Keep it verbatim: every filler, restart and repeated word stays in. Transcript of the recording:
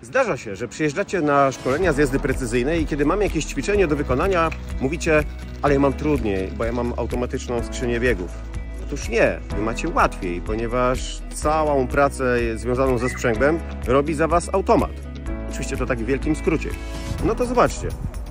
Zdarza się, że przyjeżdżacie na szkolenia z jazdy precyzyjnej i kiedy mamy jakieś ćwiczenie do wykonania, mówicie, ale ja mam trudniej, bo ja mam automatyczną skrzynię biegów. Otóż nie, wy macie łatwiej, ponieważ całą pracę związaną ze sprzęgłem robi za was automat. Oczywiście to tak w wielkim skrócie. No to zobaczcie.